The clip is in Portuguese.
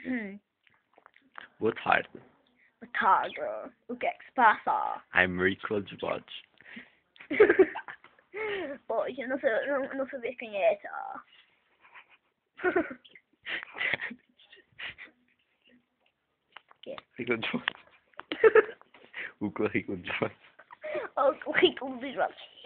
Boa tarde. Boa tarde. O que é que se passa? I'm Ricla dos Bodes. Pois, eu não sabia quem é essa. Ricla dos Bodes. O Ricla dos Bodes. O Ricla dos Bodes.